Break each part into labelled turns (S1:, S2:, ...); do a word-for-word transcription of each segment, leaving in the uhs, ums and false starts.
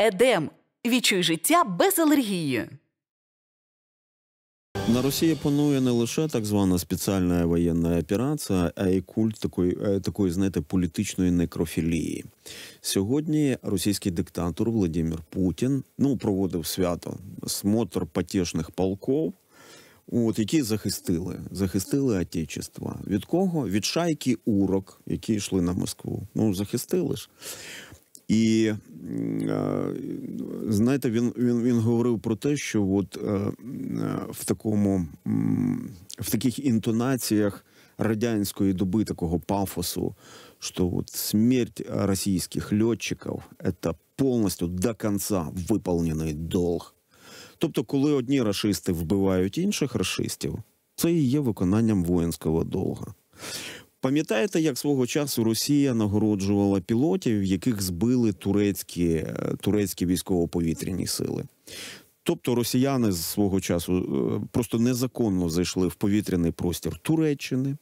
S1: Едем. Відчуй життя без алергії.
S2: На Росії панує не лише так звана спеціальна воєнна операція, а й культ такої, такої, знаєте, політичної некрофілії. Сьогодні російський диктатор Владимир Путін, ну, проводив свято, смотр потішних полков, от, які захистили, захистили Отечество. Від кого? Від шайки урок, які йшли на Москву. Ну, захистили ж. І, знаєте, він, він, він говорив про те, що от в такому, в таких інтонаціях радянської доби, такого пафосу, що от смерть російських льотчиків – це повністю до кінця виконаний долг. Тобто, коли одні рашисти вбивають інших рашистів, це і є виконанням воїнського долга. Пам'ятаєте, як свого часу Росія нагороджувала пілотів, яких збили турецькі, турецькі військово-повітряні сили? Тобто росіяни з свого часу просто незаконно зайшли в повітряний простір Туреччини,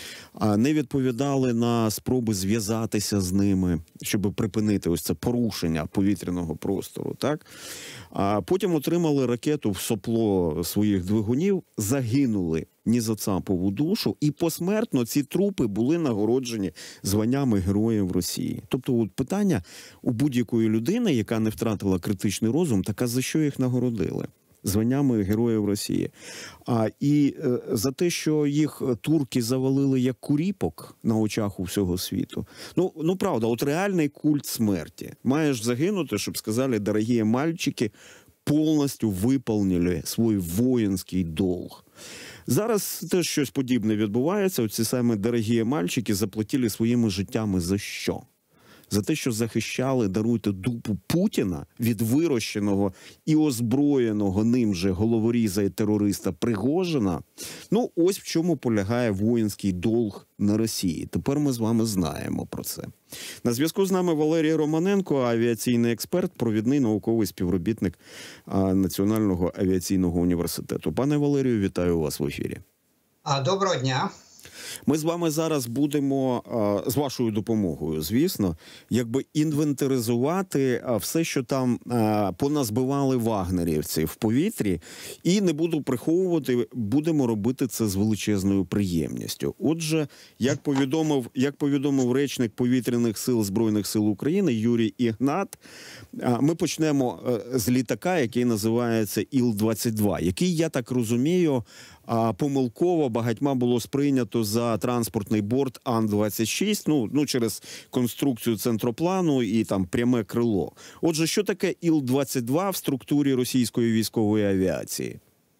S2: не відповідали на спроби зв'язатися з ними, щоб припинити ось це порушення повітряного простору, так? А потім отримали ракету в сопло своїх двигунів, загинули ні за цапову душу, і посмертно ці трупи були нагороджені званнями Героїв Росії. Тобто от питання у будь-якої людини, яка не втратила критичний розум, так а за що їх нагородили? Званнями Героїв Росії. А і е, за те, що їх турки завалили як куріпок на очах у всього світу. Ну, ну правда, от реальний культ смерті. Маєш загинути, щоб сказали, дорогі мальчики, повністю виконали свій воїнський долг. Зараз теж щось подібне відбувається. Оці саме дорогі мальчики заплатили своїми життями за що? За те, що захищали, даруйте, дупу Путіна від вирощеного і озброєного ним же головоріза і терориста Пригожина. Ну, ось в чому полягає воїнський долг на Росії. Тепер ми з вами знаємо про це. На зв'язку з нами Валерій Романенко, авіаційний експерт, провідний науковий співробітник Національного авіаційного університету. Пане Валерію, вітаю вас в ефірі.
S3: Доброго дня.
S2: Ми з вами зараз будемо, з вашою допомогою, звісно, якби інвентаризувати все, що там поназбивали вагнерівці в повітрі, і не буду приховувати, будемо робити це з величезною приємністю. Отже, як повідомив, як повідомив речник Повітряних сил Збройних сил України Юрій Ігнат, ми почнемо з літака, який називається Іл двадцять два, який, я так розумію, а помилково багатьма було сприйнято за транспортний борт Ан двадцять шість, ну, ну через конструкцію центроплану і там пряме крило. Отже, що таке Іл двадцять два в структурі російської військової авіації?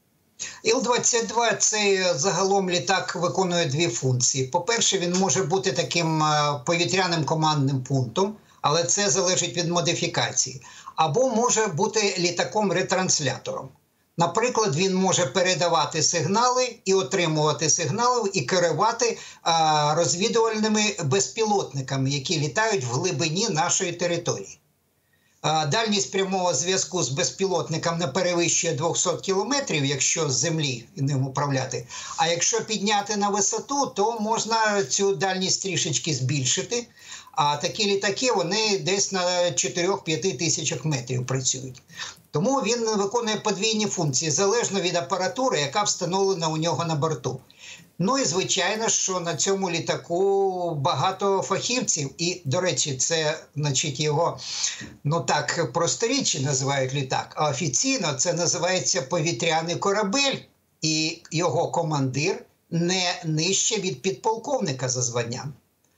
S3: Іл двадцять два – це загалом літак виконує дві функції. По-перше, він може бути таким повітряним командним пунктом, але це залежить від модифікації. Або може бути літаком-ретранслятором. Наприклад, він може передавати сигнали і отримувати сигнали, і керувати а, розвідувальними безпілотниками, які літають в глибині нашої території. А, дальність прямого зв'язку з безпілотником не перевищує двісті кілометрів, якщо з землі ним управляти. А якщо підняти на висоту, то можна цю дальність трішечки збільшити. А такі літаки, вони десь на чотирьох-п'яти тисячах метрів працюють. Тому він виконує подвійні функції, залежно від апаратури, яка встановлена у нього на борту. Ну і звичайно, що на цьому літаку багато фахівців. І, до речі, це, значить, його, ну так, просторіччя називають літак. А офіційно це називається повітряний корабель. І його командир не нижче від підполковника за званням.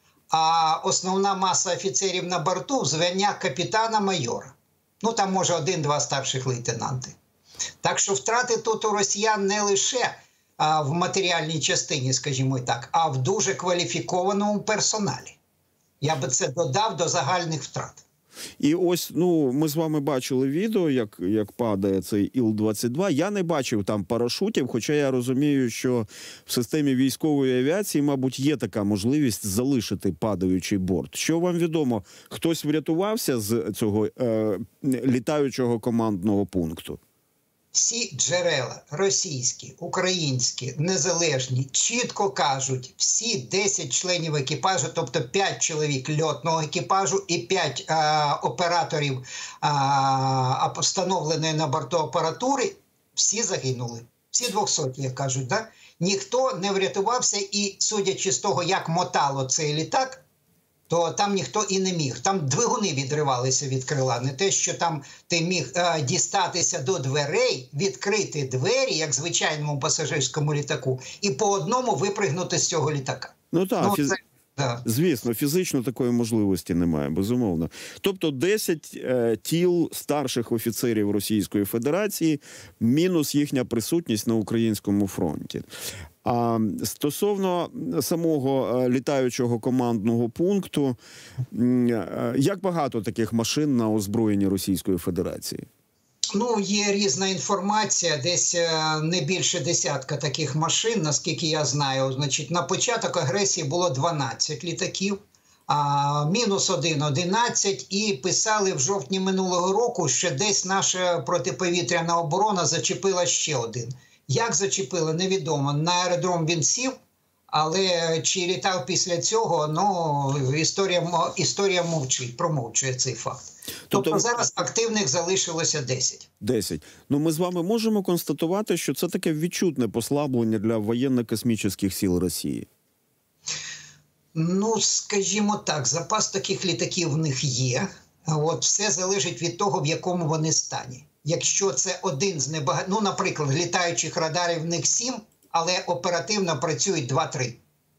S3: А основна маса офіцерів на борту в звання капітана-майора. Ну, там, може, один-два старших лейтенанти. Так що втрати тут у росіян не лише а, в матеріальній частині, скажімо так, а в дуже кваліфікованому персоналі. Я би це додав до загальних втрат.
S2: І ось, ну, ми з вами бачили відео, як, як падає цей Іл двадцять два. Я не бачив там парашутів, хоча я розумію, що в системі військової авіації, мабуть, є така можливість залишити падаючий борт. Що вам відомо, хтось врятувався з цього е, літаючого командного пункту?
S3: Всі джерела російські, українські, незалежні чітко кажуть, всі десять членів екіпажу, тобто п'ять чоловік льотного екіпажу і п'ять а, операторів а, встановленої на борту апаратури, всі загинули. Всі двохсоті, як кажуть. Да? Ніхто не врятувався і, судячи з того, як мотало цей літак, то там ніхто і не міг. Там двигуни відривалися від крила. Не те, що там ти міг е, дістатися до дверей, відкрити двері, як в звичайному пасажирському літаку, і по одному випригнути з цього літака.
S2: Ну так,
S3: ну,
S2: фіз...
S3: це... да.
S2: звісно, фізично такої можливості немає, безумовно. Тобто десять е, тіл старших офіцерів Російської Федерації, мінус їхня присутність на українському фронті. А стосовно самого літаючого командного пункту, як багато таких машин на озброєнні Російської Федерації?
S3: Ну, є різна інформація, десь не більше десятка таких машин, наскільки я знаю. Значить, на початок агресії було дванадцять літаків, а мінус один – одинадцять, і писали в жовтні минулого року, що десь наша протиповітряна оборона зачепила ще один. Як зачепили, невідомо. На аеродром він сів, але чи літав після цього, ну, історія, історія мовчить, промовчує цей факт. Тобто, тобто зараз активних залишилося десять.
S2: десять. Ну, ми з вами можемо констатувати, що це таке відчутне послаблення для воєнно-космічних сил Росії?
S3: Ну, скажімо так, запас таких літаків в них є. От, все залежить від того, в якому вони стані. Якщо це один з небагатьох, ну, наприклад, літаючих радарів в них сім, але оперативно працюють два-три.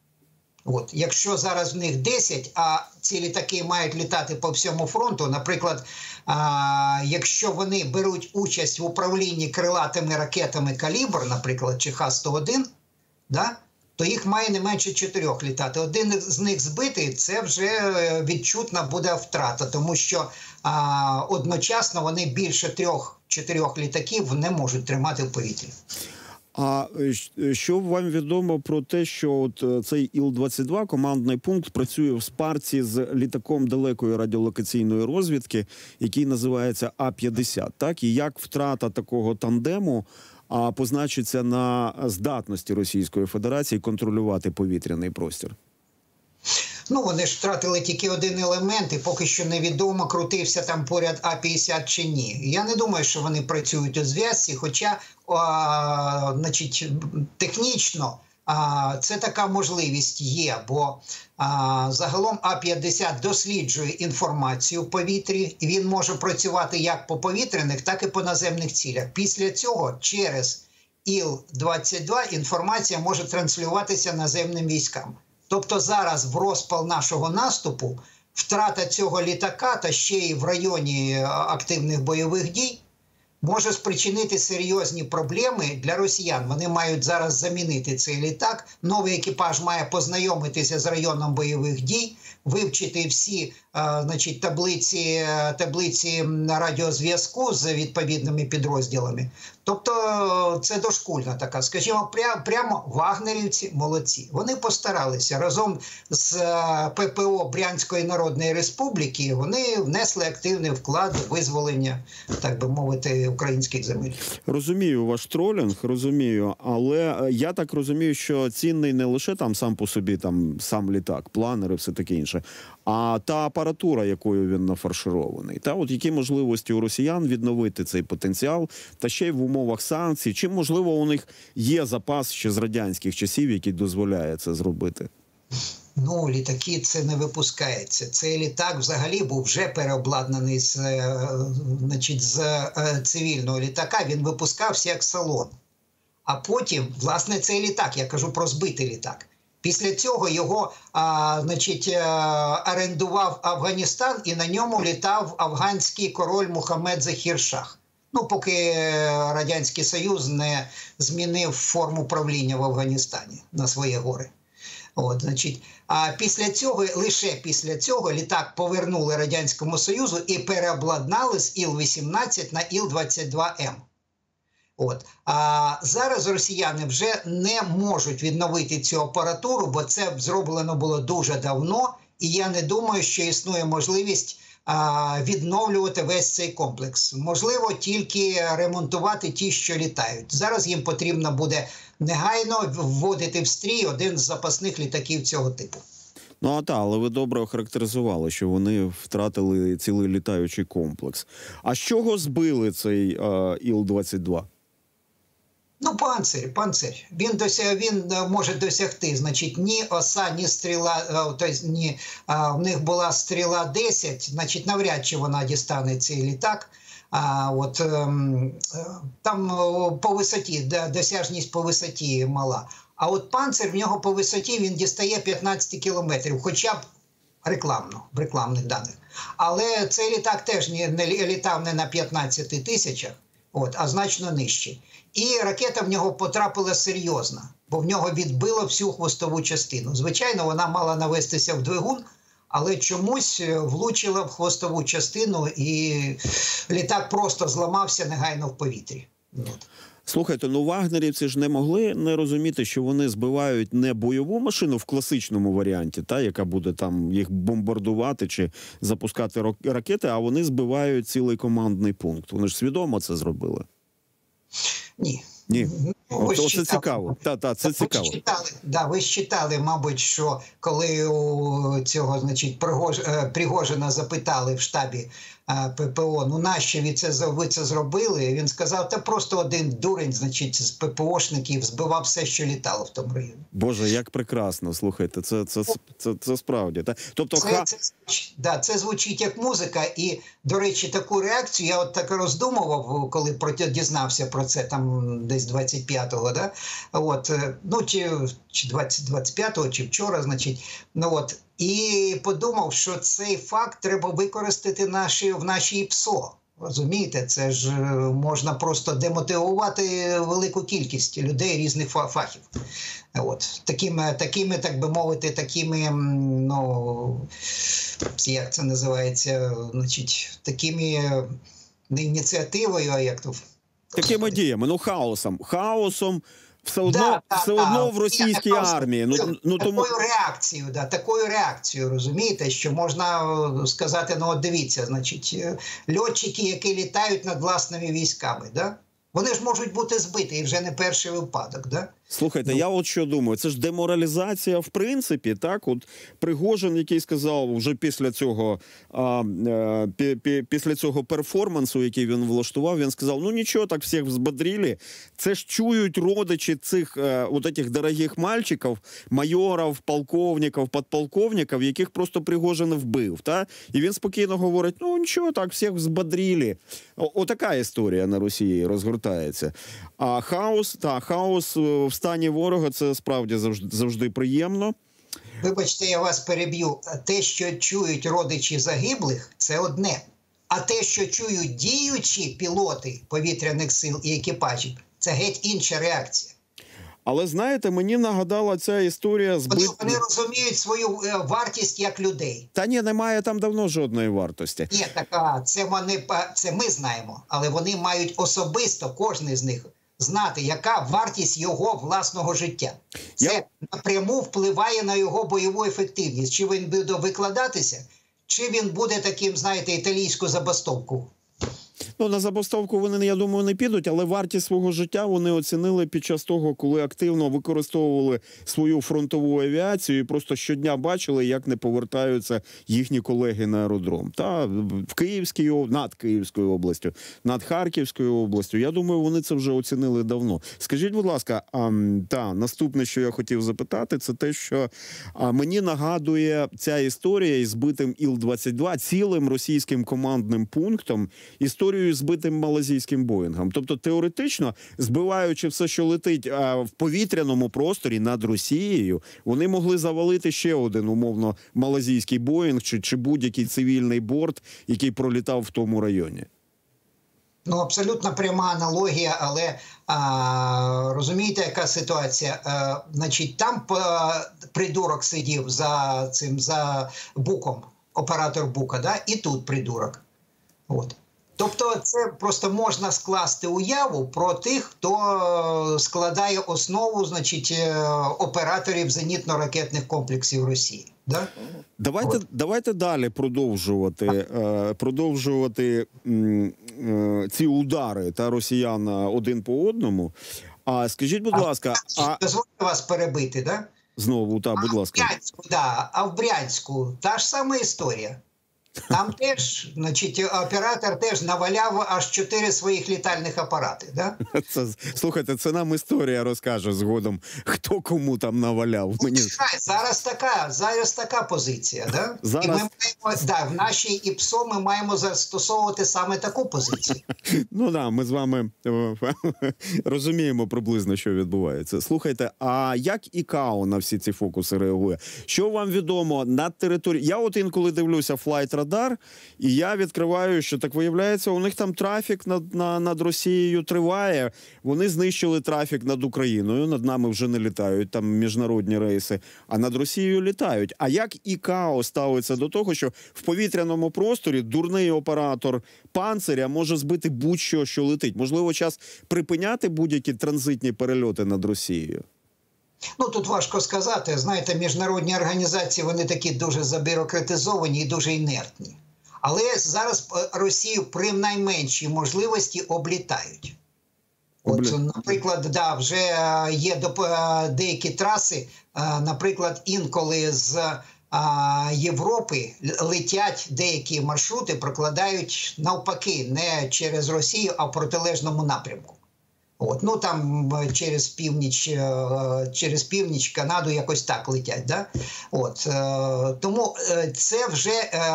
S3: От. Якщо зараз в них десять, а ці літаки мають літати по всьому фронту, наприклад, а, якщо вони беруть участь в управлінні крилатими ракетами «Калібр», наприклад, чи Х сто один, да, то їх має не менше чотирьох літати. Один з них збитий – це вже відчутна буде втрата, тому що а, одночасно вони більше трьох-чотирьох літаків не можуть тримати в повітрі.
S2: А що вам відомо про те, що от цей Іл двадцять два, командний пункт, працює в спарці з літаком далекої радіолокаційної розвідки, який називається А п'ятдесят, так? І як втрата такого тандему а позначиться на здатності Російської Федерації контролювати повітряний простір?
S3: Ну, вони ж втратили тільки один елемент, і поки що невідомо, крутився там поряд А п'ятдесят чи ні. Я не думаю, що вони працюють у зв'язці, хоча, а, значить, технічно а, це така можливість є, бо а, загалом А п'ятдесят досліджує інформацію в повітрі, і він може працювати як по повітряних, так і по наземних цілях. Після цього через Іл двадцять два інформація може транслюватися наземним військам. Тобто зараз в розпал нашого наступу втрата цього літака, та ще й в районі активних бойових дій, може спричинити серйозні проблеми для росіян. Вони мають зараз замінити цей літак, новий екіпаж має познайомитися з районом бойових дій, вивчити всі а, значить, таблиці, таблиці радіозв'язку з відповідними підрозділами. Тобто це дошкульна така, скажімо, пря, прямо вагнерівці молодці. Вони постаралися разом з Пе Пе О Брянської Народної Республіки, вони внесли активний вклад у визволення, так би мовити, українських земель.
S2: Розумію ваш тролінг, розумію, але я так розумію, що цінний не лише там сам по собі, там сам літак, планери, все таке інше, а та апаратура, якою він нафарширований. Та от які можливості у росіян відновити цей потенціал, та ще й в умовах санкцій, чи, можливо, у них є запас ще з радянських часів, який дозволяє це зробити?
S3: Ну, літаки це не випускається. Цей літак взагалі був вже переобладнаний з, значить, з цивільного літака, він випускався як салон. А потім, власне, цей літак, я кажу про збитий літак, після цього його а, значить, орендував Афганістан, і на ньому літав афганський король Мухаммед Захір Шах. Ну, поки Радянський Союз не змінив форму правління в Афганістані на свої гори. От, значить, а після цього, лише після цього літак повернули Радянському Союзу і переобладнали з Іл вісімнадцять на Іл двадцять два Ем. От. А зараз росіяни вже не можуть відновити цю апаратуру, бо це зроблено було дуже давно, і я не думаю, що існує можливість а, відновлювати весь цей комплекс. Можливо, тільки ремонтувати ті, що літають. Зараз їм потрібно буде негайно вводити в стрій один з запасних літаків цього типу.
S2: Ну, а та, але ви добре охарактеризували, що вони втратили цілий літаючий комплекс. А з чого збили цей Іл двадцять два?
S3: Ну, панцир, панцир. Він досяг, він може досягти, значить, ні оса, ні стріла, тобто, ні, а, в них була стріла десять, значить, навряд чи вона дістане цей літак. А, от, ем, там по висоті, досяжність по висоті мала. А от панцир в нього по висоті він дістає п'ятнадцять кілометрів, хоча б рекламно, в рекламних даних. Але цей літак теж не, не літав не на п'ятнадцяти тисячах, от, а значно нижче. І ракета в нього потрапила серйозно, бо в нього відбило всю хвостову частину. Звичайно, вона мала навестися в двигун, але чомусь влучила в хвостову частину і літак просто зламався негайно в повітрі. От.
S2: Слухайте, ну вагнерівці ж не могли не розуміти, що вони збивають не бойову машину в класичному варіанті, та, яка буде там їх бомбардувати чи запускати ракети, а вони збивають цілий командний пункт. Вони ж свідомо це зробили?
S3: Ні.
S2: Ні.
S3: Ну,
S2: О, це цікаво. Та, та, це цікаво.
S3: Ви читали, да, ви читали, мабуть, що коли у цього, значить, Пригож, Пригожина запитали в штабі ППО, ну нащо ви це, ви це зробили? Він сказав, та просто один дурень, значить, з ППОшників збивав все, що літало в тому районі.
S2: Боже, як прекрасно, слухайте, це, це, це, це, це справді. Та? Тобто,
S3: це,
S2: ха...
S3: це, да, це звучить як музика, і, до речі, таку реакцію я от так роздумував, коли про, дізнався про це там десь двадцять п'ятого, да? От, ну, чи, чи двадцять п'ятого, чи вчора, значить, ну от, і подумав, що цей факт треба використати наші, в нашій ПСО. Розумієте, це ж можна просто демотивувати велику кількість людей різних фахів. От. Такими, такими, так би мовити, такими, ну, як це називається, значить, такими не ініціативою, а як то...
S2: Такими діями, ну, хаосом. Хаосом все одно,
S3: да,
S2: все
S3: да,
S2: одно
S3: да.
S2: в російській
S3: Я,
S2: армії. Ну, ну,
S3: такою
S2: тому...
S3: реакцією, да, такою реакцією, розумієте, що можна сказати, ну от дивіться, значить, льотчики, які літають над власними військами, да? Вони ж можуть бути збиті, і вже не перший випадок, да?
S2: Слухайте,
S3: ну.
S2: я от що думаю, це ж деморалізація в принципі, так? От Пригожин, який сказав вже після цього, а, а, пі, пі, після цього перформансу, який він влаштував, він сказав, ну нічого, так всіх взбодрили. Це ж чують родичі цих а, от этих дорогих мальчиків, майорів, полковників, подполковників, яких просто Пригожин вбив, та? І він спокійно говорить, ну нічого, так всіх взбодрили. О, отака історія на Росії розгортається. А хаос, та, хаос в стані ворога, це справді завжди, завжди приємно.
S3: Вибачте, я вас переб'ю. Те, що чують родичі загиблих, це одне. А те, що чують діючі пілоти повітряних сил і екіпажів, це геть інша реакція.
S2: Але, знаєте, мені нагадала ця історія з...
S3: Вони, вони розуміють свою вартість як людей.
S2: Та ні, немає там давно жодної вартості.
S3: Ні, така, це, вони, це ми знаємо, але вони мають особисто, кожен з них, знати, яка вартість його власного життя. Це
S2: Я...
S3: напряму впливає на його бойову ефективність. Чи він буде викладатися, чи він буде таким, знаєте, італійську забастовку.
S2: Ну, на забастовку вони, я думаю, не підуть, але вартість свого життя вони оцінили під час того, коли активно використовували свою фронтову авіацію і просто щодня бачили, як не повертаються їхні колеги на аеродром. Та в Київській, над Київською областю, над Харківською областю. Я думаю, вони це вже оцінили давно. Скажіть, будь ласка, а, та, наступне, що я хотів запитати, це те, що а, мені нагадує ця історія із збитим Іл двадцять два, цілим російським командним пунктом, історію збитим малазійським Боїнгом. Тобто, теоретично, збиваючи все, що летить а, в повітряному просторі над Росією, вони могли завалити ще один, умовно, малазійський Боїнг чи, чи будь-який цивільний борт, який пролітав в тому районі.
S3: Ну, абсолютно пряма аналогія, але а, розумієте, яка ситуація? А, значить, там а, придурок сидів за цим, за буком, оператор бука, да? І тут придурок. От. Тобто це просто можна скласти уяву про тих, хто складає основу, значить, операторів зенітно-ракетних комплексів Росії. Да?
S2: Давайте, давайте далі продовжувати, е, продовжувати м, е, ці удари та росіян один по одному. А скажіть, будь ласка, а...
S3: дозвольте вас перебити, да?
S2: Знову, так, будь ласка.
S3: А в Брянську, да, а в Брянську та ж сама історія. Там теж, значить, оператор теж наваляв аж чотири своїх літальних апарати, да?
S2: Це, слухайте, це нам історія розкаже згодом, хто кому там наваляв. Мені...
S3: Зараз така, зараз така позиція, да?
S2: Зараз...
S3: І ми маємо, да, в нашій ІПСО ми маємо застосовувати саме таку позицію.
S2: Ну да, ми з вами розуміємо приблизно, що відбувається. Слухайте, а як ІКАО на всі ці фокуси реагує? Що вам відомо на території? Я от інколи дивлюся Flight Radar, і я відкриваю, що так виявляється, у них там трафік над, на, над Росією триває. Вони знищили трафік над Україною, над нами вже не літають там міжнародні рейси, а над Росією літають. А як ІКАО ставиться до того, що в повітряному просторі дурний оператор «Панциря» може збити будь-що, що летить? Можливо, час припиняти будь-які транзитні перельоти над Росією?
S3: Ну, тут важко сказати. Знаєте, міжнародні організації, вони такі дуже забюрократизовані і дуже інертні. Але зараз Росію при найменшій можливості облітають. От, наприклад, да, вже є деякі траси, наприклад, інколи з Європи летять деякі маршрути, прокладають навпаки, не через Росію, а в протилежному напрямку. От, ну там через північ, через північ Канаду якось так летять, да? От, тому це вже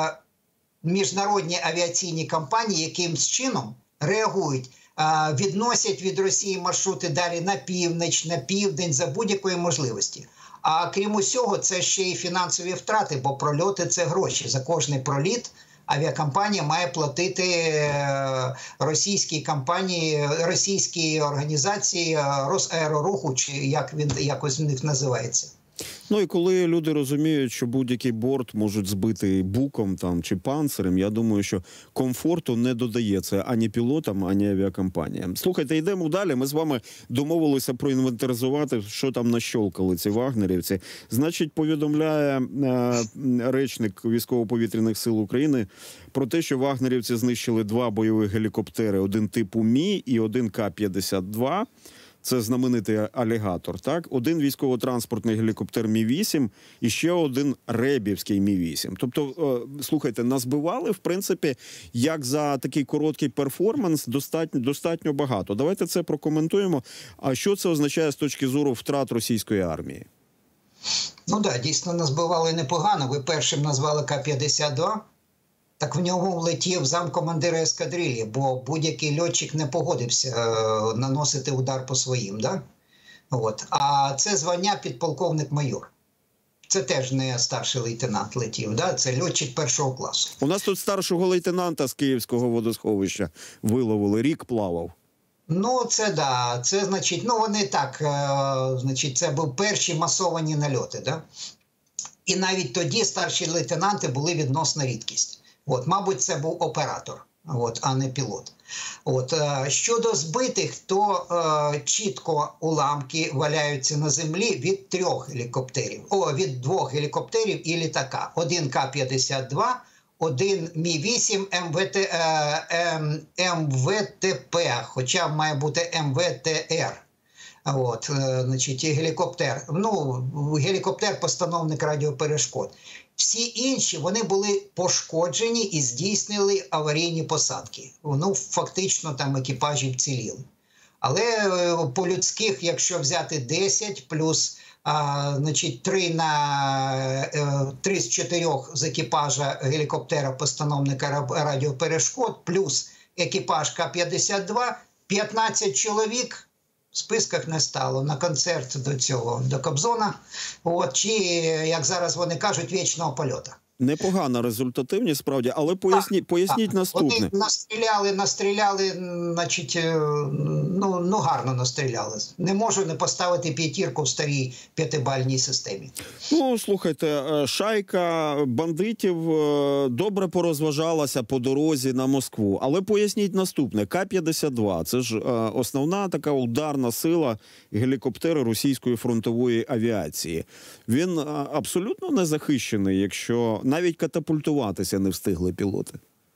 S3: міжнародні авіаційні компанії якимсь чином реагують, відносять від Росії маршрути далі на північ, на південь за будь-якої можливості. А крім усього, це ще й фінансові втрати, бо прольоти – це гроші. За кожний проліт авіакомпанія має платити російській компанії, російській організації Росаероруху, чи як він якось в них називається.
S2: Ну і коли люди розуміють, що будь-який борт можуть збити буком там чи панцирем, я думаю, що комфорту не додає це ані пілотам, ані авіакомпаніям. Слухайте, йдемо далі. Ми з вами домовилися проінвентаризувати, що там нащолкали ці вагнерівці. Значить, повідомляє е, речник Військово-повітряних сил України про те, що вагнерівці знищили два бойових гелікоптери, один типу Мі і один Ка п'ятдесят два. Це знаменитий алігатор, так? Один військово-транспортний гелікоптер Мі вісім і ще один ребівський Мі вісім. Тобто, слухайте, назбивали, в принципі, як за такий короткий перформанс, достатньо, достатньо багато. Давайте це прокоментуємо. А що це означає з точки зору втрат російської армії?
S3: Ну так, да, дійсно назбивали непогано. Ви першим назвали Ка п'ятдесят два. Так в ньому влетів замкомандира ескадрилі, бо будь-який льотчик не погодився е, наносити удар по своїм. Да? От. А це звання підполковник-майор. Це теж не старший лейтенант летів, да? Це льотчик першого класу.
S2: У нас тут старшого лейтенанта з Київського водосховища виловили, рік плавав.
S3: Ну, це да, це значить, ну вони так, е, значить, це був перші масовані нальоти, да? І навіть тоді старші лейтенанти були відносна рідкість. От, мабуть, це був оператор, от, а не пілот. От, щодо збитих, то е, чітко уламки валяються на землі від трьох гелікоптерів. О, від двох гелікоптерів і літака. Один Ка п'ятдесят два, один Мі вісім ем ве те, е, ем ве те пе, хоча має бути ем ве те ер. От, е, значить, гелікоптер. Ну, гелікоптер постановник радіоперешкод. Всі інші, вони були пошкоджені і здійснили аварійні посадки. Ну, фактично, там екіпажі вціліли. Але по людських, якщо взяти десять, плюс а, значить, три, на, три з чотирьох з екіпажа гелікоптера постановника радіоперешкод, плюс екіпаж Ка п'ятдесят два, п'ятнадцять чоловік в списках не стало на концерт до цього, до Кобзона, от, чи, як зараз вони кажуть, вічного польоту.
S2: Непогана результативність, справді, але поясніть, поясніть
S3: так.
S2: наступне.
S3: Вони настріляли, настріляли, значить, ну, ну гарно настріляли. Не можу не поставити п'ятірку в старій п'ятибальній системі.
S2: Ну, слухайте, шайка бандитів добре порозважалася по дорозі на Москву. Але поясніть наступне. Ка п'ятдесят два – це ж основна така ударна сила гелікоптери російської фронтової авіації. Він абсолютно не захищений, якщо навіть катапультуватися не встигли пілоти.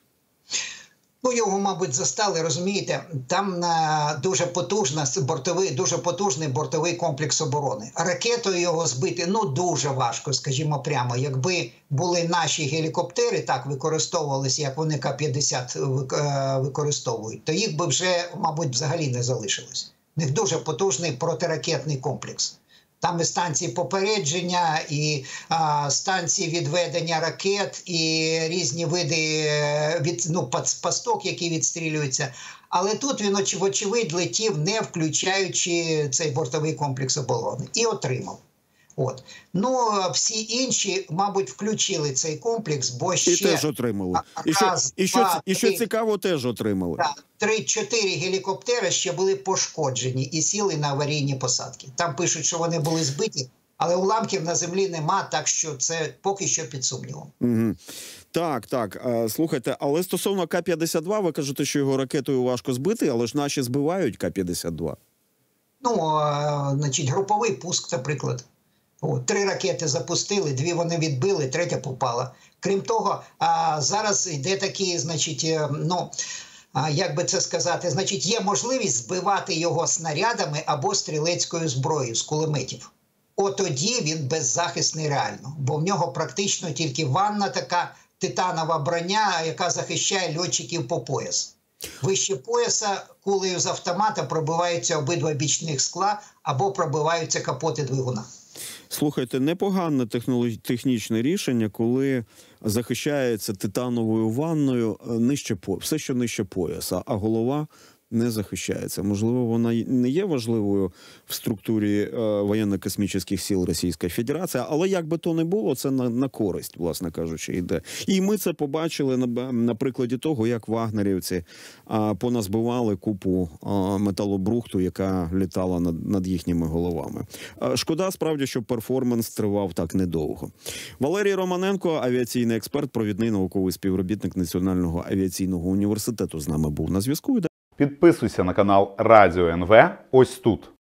S3: Ну, його, мабуть, застали, розумієте, там на дуже потужна бортовий, дуже потужний бортовий комплекс оборони. Ракетою його збити, ну, дуже важко, скажімо прямо. Якби були наші гелікоптери, так використовувалися, як вони Ка п'ятдесят використовують, то їх би вже, мабуть, взагалі не залишилось. У них дуже потужний протиракетний комплекс. Там і станції попередження, і а, станції відведення ракет, і різні види від, ну, пасток, які відстрілюються. Але тут він, вочевидь, летів, не включаючи цей бортовий комплекс оборони. І отримав. От. Ну, всі інші, мабуть, включили цей комплекс, бо ще...
S2: І теж отримали. І що,
S3: раз,
S2: і що,
S3: два,
S2: і що
S3: три,
S2: цікаво, теж отримали.
S3: Так, три-чотири гелікоптери ще були пошкоджені і сіли на аварійні посадки. Там пишуть, що вони були збиті, але уламків на землі нема, так що це поки що під сумнівом.
S2: Угу. Так, так. Слухайте, але стосовно Ка п'ятдесят два, ви кажете, що його ракетою важко збити, але ж наші збивають Ка п'ятдесят два.
S3: Ну, а, значить, груповий пуск, наприклад. О, три ракети запустили, дві вони відбили, третя попала. Крім того, а, зараз йде такі, значить, ну, а, як би це сказати, значить, є можливість збивати його снарядами або стрілецькою зброєю з кулеметів. От тоді він беззахисний реально, бо в нього практично тільки ванна така титанова броня, яка захищає льотчиків по пояс. Вище пояса кулею з автомата пробиваються обидва бічних скла або пробиваються капоти двигуна.
S2: Слухайте, непогане технічне рішення, коли захищається титановою ванною нижче, все, що нижче пояса, а голова не захищається. Можливо, вона не є важливою в структурі е, воєнно-космічних сил Російської Федерації, але як би то не було, це на, на користь, власне кажучи, йде. І ми це побачили на, на прикладі того, як вагнерівці е, поназбивали купу е, металобрухту, яка літала над, над їхніми головами. Е, шкода, справді, що перформанс тривав так недовго. Валерій Романенко, авіаційний експерт, провідний науковий співробітник Національного авіаційного університету, з нами був на зв'язку.
S4: Підписуйся на канал Радіо ен ве ось тут.